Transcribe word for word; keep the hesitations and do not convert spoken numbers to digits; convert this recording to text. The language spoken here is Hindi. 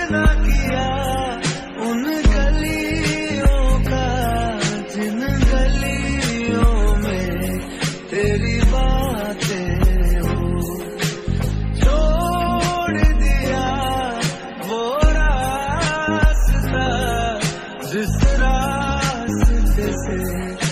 न किया उन गलियों का जिन गलियों में तेरी बातें हो। छोड़ दिया वो रास्ता जिस रास्ते से